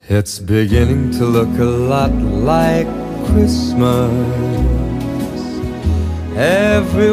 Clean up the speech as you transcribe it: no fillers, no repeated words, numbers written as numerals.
It's beginning to look a lot like Christmas. Every